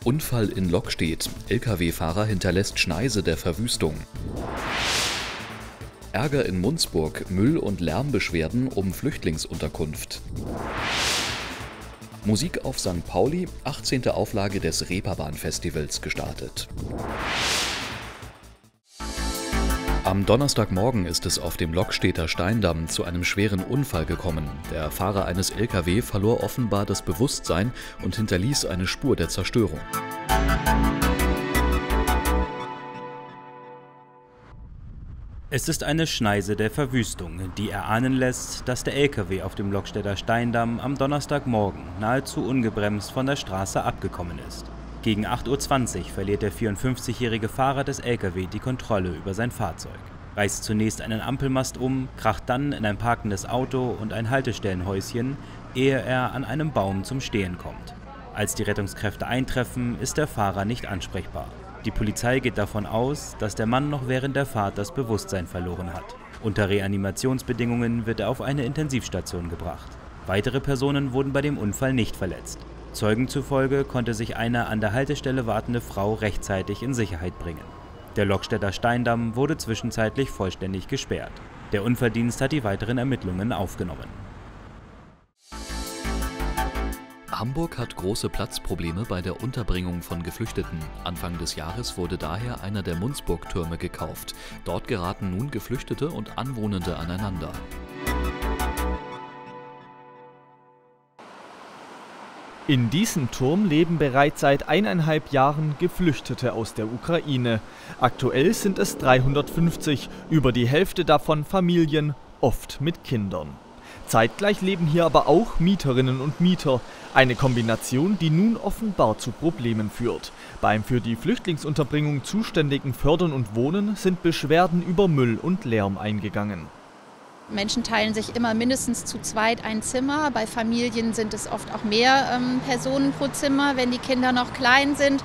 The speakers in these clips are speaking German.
Unfall in Lockstedt. Lkw-Fahrer hinterlässt Schneise der Verwüstung. Ärger in Munzburg. Müll- und Lärmbeschwerden um Flüchtlingsunterkunft. Musik auf St. Pauli. 18. Auflage des Reeperbahn-Festivals gestartet. Am Donnerstagmorgen ist es auf dem Lockstedter Steindamm zu einem schweren Unfall gekommen. Der Fahrer eines Lkw verlor offenbar das Bewusstsein und hinterließ eine Spur der Zerstörung. Es ist eine Schneise der Verwüstung, die erahnen lässt, dass der Lkw auf dem Lockstedter Steindamm am Donnerstagmorgen nahezu ungebremst von der Straße abgekommen ist. Gegen 8:20 Uhr verliert der 54-jährige Fahrer des Lkw die Kontrolle über sein Fahrzeug, reißt zunächst einen Ampelmast um, kracht dann in ein parkendes Auto und ein Haltestellenhäuschen, ehe er an einem Baum zum Stehen kommt. Als die Rettungskräfte eintreffen, ist der Fahrer nicht ansprechbar. Die Polizei geht davon aus, dass der Mann noch während der Fahrt das Bewusstsein verloren hat. Unter Reanimationsbedingungen wird er auf eine Intensivstation gebracht. Weitere Personen wurden bei dem Unfall nicht verletzt. Zeugen zufolge konnte sich eine an der Haltestelle wartende Frau rechtzeitig in Sicherheit bringen. Der Lockstedter Steindamm wurde zwischenzeitlich vollständig gesperrt. Der Unfalldienst hat die weiteren Ermittlungen aufgenommen. Hamburg hat große Platzprobleme bei der Unterbringung von Geflüchteten. Anfang des Jahres wurde daher einer der Munzburg-Türme gekauft. Dort geraten nun Geflüchtete und Anwohnende aneinander. In diesem Turm leben bereits seit 1,5 Jahren Geflüchtete aus der Ukraine. Aktuell sind es 350, über die Hälfte davon Familien, oft mit Kindern. Zeitgleich leben hier aber auch Mieterinnen und Mieter, eine Kombination, die nun offenbar zu Problemen führt. Beim für die Flüchtlingsunterbringung zuständigen Fördern und Wohnen sind Beschwerden über Müll und Lärm eingegangen. Menschen teilen sich immer mindestens zu zweit ein Zimmer. Bei Familien sind es oft auch mehr Personen pro Zimmer, wenn die Kinder noch klein sind.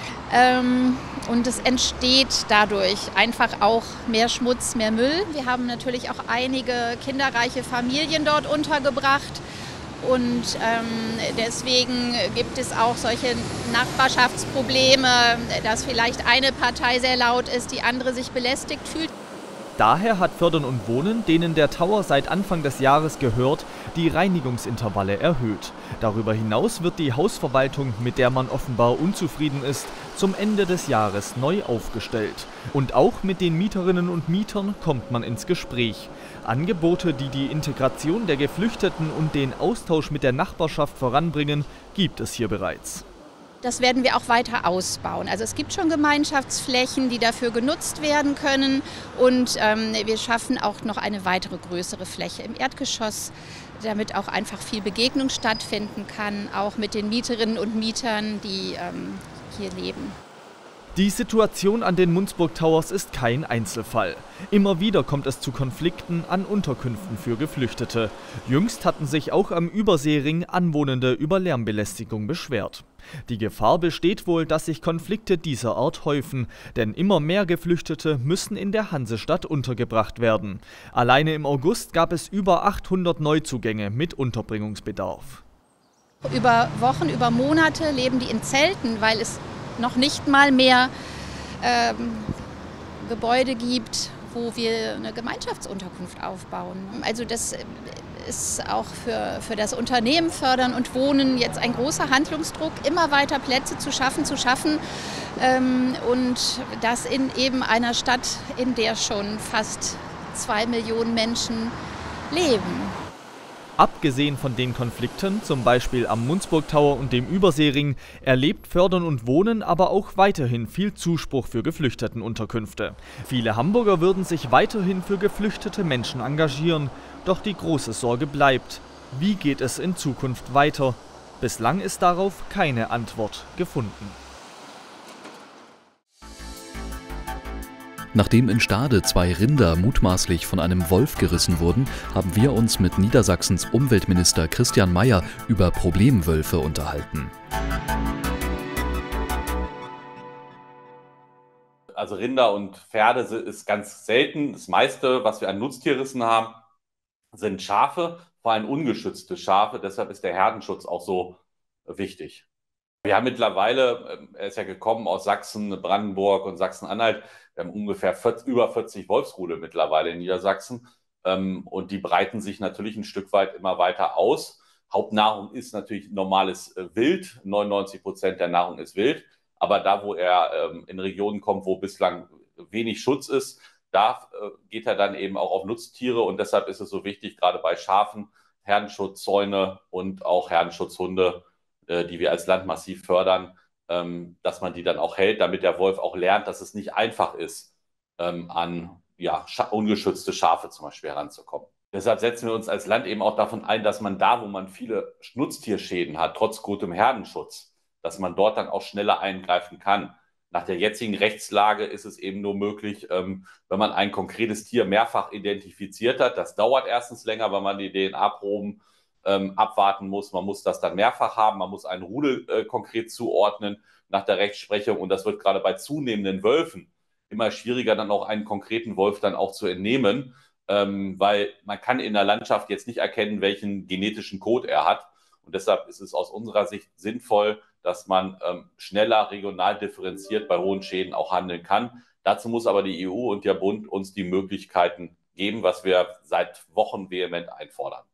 Und es entsteht dadurch einfach auch mehr Schmutz, mehr Müll. Wir haben natürlich auch einige kinderreiche Familien dort untergebracht. Und deswegen gibt es auch solche Nachbarschaftsprobleme, dass vielleicht eine Partei sehr laut ist, die andere sich belästigt fühlt. Daher hat Fördern und Wohnen, denen der Tower seit Anfang des Jahres gehört, die Reinigungsintervalle erhöht. Darüber hinaus wird die Hausverwaltung, mit der man offenbar unzufrieden ist, zum Ende des Jahres neu aufgestellt. Und auch mit den Mieterinnen und Mietern kommt man ins Gespräch. Angebote, die die Integration der Geflüchteten und den Austausch mit der Nachbarschaft voranbringen, gibt es hier bereits. Das werden wir auch weiter ausbauen. Also es gibt schon Gemeinschaftsflächen, die dafür genutzt werden können, und wir schaffen auch noch eine weitere größere Fläche im Erdgeschoss, damit auch einfach viel Begegnung stattfinden kann, auch mit den Mieterinnen und Mietern, die hier leben. Die Situation an den Munzburg Towers ist kein Einzelfall. Immer wieder kommt es zu Konflikten an Unterkünften für Geflüchtete. Jüngst hatten sich auch am Überseering Anwohnende über Lärmbelästigung beschwert. Die Gefahr besteht wohl, dass sich Konflikte dieser Art häufen, denn immer mehr Geflüchtete müssen in der Hansestadt untergebracht werden. Alleine im August gab es über 800 Neuzugänge mit Unterbringungsbedarf. Über Wochen, über Monate leben die in Zelten, weil es noch nicht mal mehr Gebäude gibt, wo wir eine Gemeinschaftsunterkunft aufbauen. Also das ist auch für das Unternehmen Fördern und Wohnen jetzt ein großer Handlungsdruck, immer weiter Plätze zu schaffen und das in eben einer Stadt, in der schon fast 2 Millionen Menschen leben. Abgesehen von den Konflikten, zum Beispiel am Munzburg Tower und dem Überseering, erlebt Fördern und Wohnen aber auch weiterhin viel Zuspruch für Geflüchtetenunterkünfte. Viele Hamburger würden sich weiterhin für geflüchtete Menschen engagieren, doch die große Sorge bleibt: Wie geht es in Zukunft weiter? Bislang ist darauf keine Antwort gefunden. Nachdem in Stade 2 Rinder mutmaßlich von einem Wolf gerissen wurden, haben wir uns mit Niedersachsens Umweltminister Christian Mayer über Problemwölfe unterhalten. Also Rinder und Pferde ist ganz selten. Das meiste, was wir an Nutztierrissen haben, sind Schafe, vor allem ungeschützte Schafe. Deshalb ist der Herdenschutz auch so wichtig. Wir haben mittlerweile, er ist ja gekommen aus Sachsen, Brandenburg und Sachsen-Anhalt, wir haben ungefähr über 40 Wolfsrudel mittlerweile in Niedersachsen. Und die breiten sich natürlich ein Stück weit immer weiter aus. Hauptnahrung ist natürlich normales Wild. 99% der Nahrung ist Wild. Aber da, wo er in Regionen kommt, wo bislang wenig Schutz ist, da geht er dann eben auch auf Nutztiere. Und deshalb ist es so wichtig, gerade bei Schafen, Herdenschutzsäune und auch Herdenschutzhunde, die wir als Land massiv fördern, dass man die dann auch hält, damit der Wolf auch lernt, dass es nicht einfach ist, an ungeschützte Schafe zum Beispiel heranzukommen. Deshalb setzen wir uns als Land eben auch davon ein, dass man da, wo man viele Nutztierschäden hat, trotz gutem Herdenschutz, dass man dort dann auch schneller eingreifen kann. Nach der jetzigen Rechtslage ist es eben nur möglich, wenn man ein konkretes Tier mehrfach identifiziert hat. Das dauert erstens länger, weil man die DNA-Proben abwarten muss. Man muss das dann mehrfach haben. Man muss einen Rudel konkret zuordnen nach der Rechtsprechung. Und das wird gerade bei zunehmenden Wölfen immer schwieriger, dann auch einen konkreten Wolf dann auch zu entnehmen, weil man kann in der Landschaft jetzt nicht erkennen, welchen genetischen Code er hat. Und deshalb ist es aus unserer Sicht sinnvoll, dass man schneller regional differenziert bei hohen Schäden auch handeln kann. Dazu muss aber die EU und der Bund uns die Möglichkeiten geben, was wir seit Wochen vehement einfordern.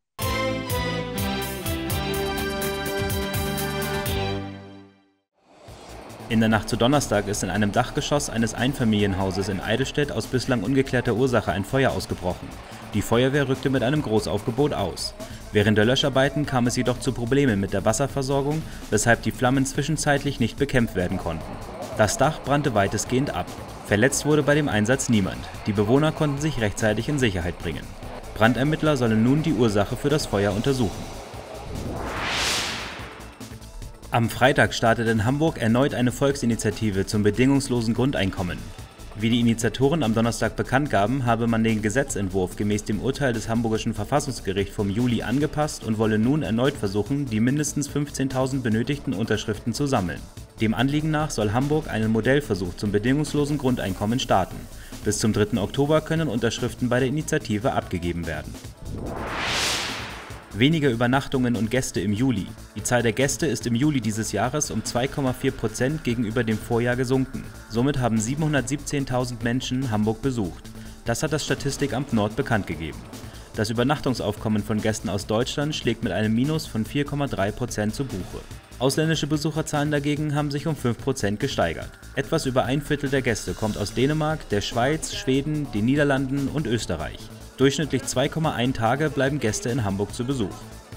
In der Nacht zu Donnerstag ist in einem Dachgeschoss eines Einfamilienhauses in Eidelstedt aus bislang ungeklärter Ursache ein Feuer ausgebrochen. Die Feuerwehr rückte mit einem Großaufgebot aus. Während der Löscharbeiten kam es jedoch zu Problemen mit der Wasserversorgung, weshalb die Flammen zwischenzeitlich nicht bekämpft werden konnten. Das Dach brannte weitestgehend ab. Verletzt wurde bei dem Einsatz niemand. Die Bewohner konnten sich rechtzeitig in Sicherheit bringen. Brandermittler sollen nun die Ursache für das Feuer untersuchen. Am Freitag startet in Hamburg erneut eine Volksinitiative zum bedingungslosen Grundeinkommen. Wie die Initiatoren am Donnerstag bekannt gaben, habe man den Gesetzentwurf gemäß dem Urteil des Hamburgischen Verfassungsgerichts vom Juli angepasst und wolle nun erneut versuchen, die mindestens 15.000 benötigten Unterschriften zu sammeln. Dem Anliegen nach soll Hamburg einen Modellversuch zum bedingungslosen Grundeinkommen starten. Bis zum 3. Oktober können Unterschriften bei der Initiative abgegeben werden. Weniger Übernachtungen und Gäste im Juli. Die Zahl der Gäste ist im Juli dieses Jahres um 2,4% gegenüber dem Vorjahr gesunken. Somit haben 717.000 Menschen Hamburg besucht. Das hat das Statistikamt Nord bekannt gegeben. Das Übernachtungsaufkommen von Gästen aus Deutschland schlägt mit einem Minus von 4,3% zu Buche. Ausländische Besucherzahlen dagegen haben sich um 5% gesteigert. Etwas über ein Viertel der Gäste kommt aus Dänemark, der Schweiz, Schweden, den Niederlanden und Österreich. Durchschnittlich 2,1 Tage bleiben Gäste in Hamburg zu Besuch.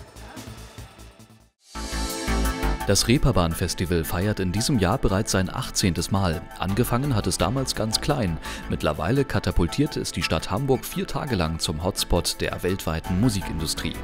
Das Reeperbahn-Festival feiert in diesem Jahr bereits sein 18. Mal. Angefangen hat es damals ganz klein. Mittlerweile katapultiert es die Stadt Hamburg 4 Tage lang zum Hotspot der weltweiten Musikindustrie.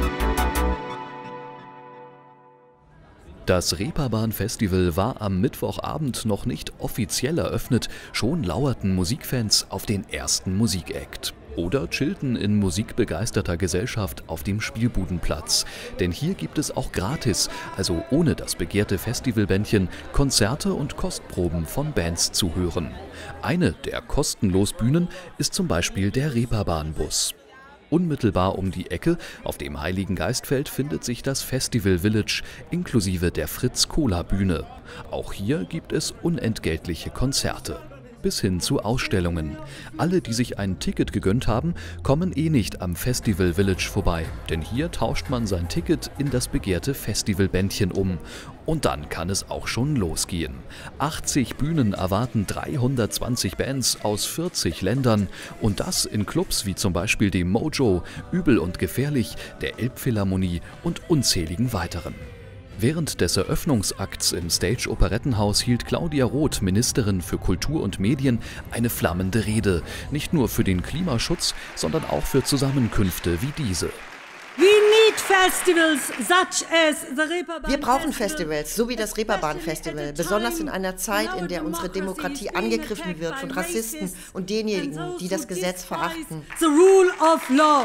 Das Reeperbahn-Festival war am Mittwochabend noch nicht offiziell eröffnet, schon lauerten Musikfans auf den ersten Musikakt. Oder chillten in musikbegeisterter Gesellschaft auf dem Spielbudenplatz. Denn hier gibt es auch gratis, also ohne das begehrte Festivalbändchen, Konzerte und Kostproben von Bands zu hören. Eine der kostenlos Bühnen ist zum Beispiel der Reeperbahn-Bus. Unmittelbar um die Ecke, auf dem Heiligen Geistfeld, findet sich das Festival Village inklusive der Fritz-Cola-Bühne. Auch hier gibt es unentgeltliche Konzerte. Bis hin zu Ausstellungen. Alle, die sich ein Ticket gegönnt haben, kommen eh nicht am Festival Village vorbei, denn hier tauscht man sein Ticket in das begehrte Festivalbändchen um. Und dann kann es auch schon losgehen. 80 Bühnen erwarten 320 Bands aus 40 Ländern und das in Clubs wie zum Beispiel dem Mojo, Übel und Gefährlich, der Elbphilharmonie und unzähligen weiteren. Während des Eröffnungsakts im Stage Operettenhaus hielt Claudia Roth, Ministerin für Kultur und Medien, eine flammende Rede. Nicht nur für den Klimaschutz, sondern auch für Zusammenkünfte wie diese. Wir brauchen Festivals, so wie das Reeperbahn-Festival, besonders in einer Zeit, in der unsere Demokratie angegriffen wird von Rassisten und denjenigen, die das Gesetz verachten. The rule of law.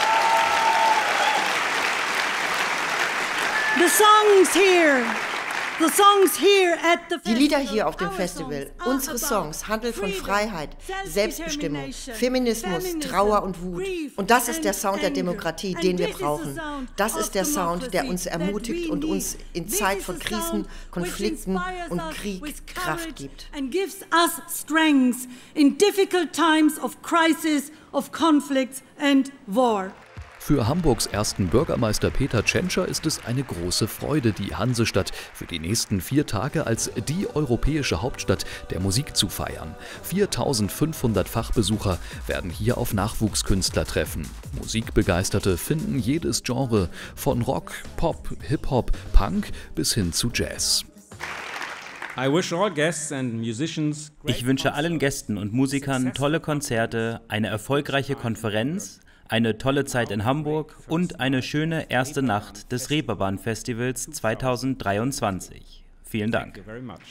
The songs here Die Lieder hier auf dem Festival, unsere Songs, handeln von Freiheit, Selbstbestimmung, Feminismus, Trauer und Wut. Und das ist der Sound der Demokratie, den wir brauchen. Das ist der Sound, der uns ermutigt und uns in Zeit von Krisen, Konflikten und Krieg Kraft gibt. Für Hamburgs ersten Bürgermeister Peter Tschentscher ist es eine große Freude, die Hansestadt für die nächsten 4 Tage als die europäische Hauptstadt der Musik zu feiern. 4.500 Fachbesucher werden hier auf Nachwuchskünstler treffen. Musikbegeisterte finden jedes Genre, von Rock, Pop, Hip-Hop, Punk bis hin zu Jazz. Ich wünsche allen Gästen und Musikern tolle Konzerte, eine erfolgreiche Konferenz, eine tolle Zeit in Hamburg und eine schöne erste Nacht des Reeperbahn-Festivals 2023. Vielen Dank.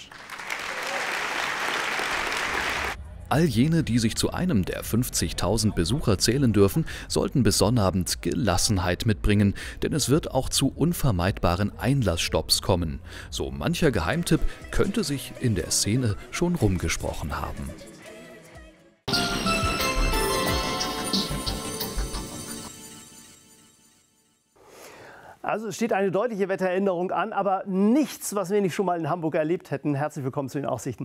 All jene, die sich zu einem der 50.000 Besucher zählen dürfen, sollten bis Sonnabend Gelassenheit mitbringen, denn es wird auch zu unvermeidbaren Einlassstopps kommen. So mancher Geheimtipp könnte sich in der Szene schon rumgesprochen haben. Also es steht eine deutliche Wetteränderung an, aber nichts, was wir nicht schon mal in Hamburg erlebt hätten. Herzlich willkommen zu den Aussichten.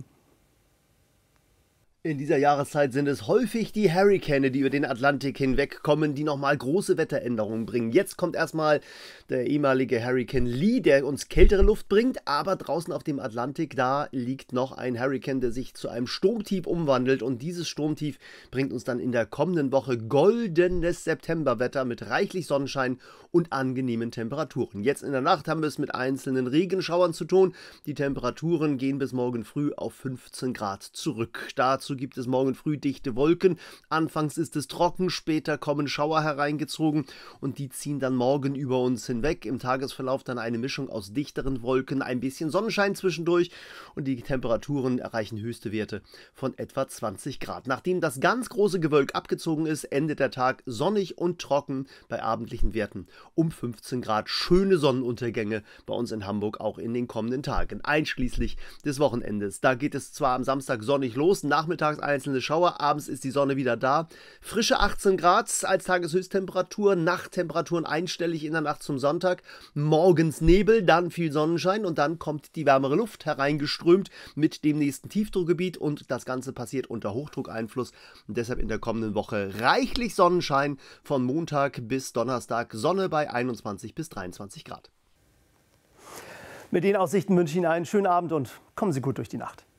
In dieser Jahreszeit sind es häufig die Hurrikane, die über den Atlantik hinwegkommen, die nochmal große Wetteränderungen bringen. Jetzt kommt erstmal der ehemalige Hurricane Lee, der uns kältere Luft bringt, aber draußen auf dem Atlantik, da liegt noch ein Hurricane, der sich zu einem Sturmtief umwandelt, und dieses Sturmtief bringt uns dann in der kommenden Woche goldenes Septemberwetter mit reichlich Sonnenschein und angenehmen Temperaturen. Jetzt in der Nacht haben wir es mit einzelnen Regenschauern zu tun. Die Temperaturen gehen bis morgen früh auf 15 Grad zurück. Dazu gibt es morgen früh dichte Wolken. Anfangs ist es trocken, später kommen Schauer hereingezogen und die ziehen dann morgen über uns hinweg. Im Tagesverlauf dann eine Mischung aus dichteren Wolken, ein bisschen Sonnenschein zwischendurch, und die Temperaturen erreichen höchste Werte von etwa 20 Grad. Nachdem das ganz große Gewölk abgezogen ist, endet der Tag sonnig und trocken bei abendlichen Werten um 15 Grad. Schöne Sonnenuntergänge bei uns in Hamburg auch in den kommenden Tagen, einschließlich des Wochenendes. Da geht es zwar am Samstag sonnig los, nachmittags einzelne Schauer, abends ist die Sonne wieder da. Frische 18 Grad als Tageshöchsttemperatur, Nachttemperaturen einstellig in der Nacht zum Sonntag. Morgens Nebel, dann viel Sonnenschein und dann kommt die wärmere Luft hereingeströmt mit dem nächsten Tiefdruckgebiet, und das Ganze passiert unter Hochdruckeinfluss. Und deshalb in der kommenden Woche reichlich Sonnenschein, von Montag bis Donnerstag Sonne bei 21 bis 23 Grad. Mit den Aussichten wünsche ich Ihnen einen schönen Abend und kommen Sie gut durch die Nacht.